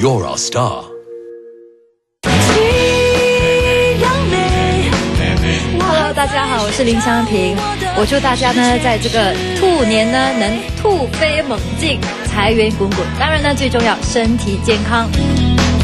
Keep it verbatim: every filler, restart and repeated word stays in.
You're our star. 大家好，我是林湘萍。我祝大家呢，在这个兔年呢，能兔飞猛进，财源滚滚。当然呢，最重要身体健康。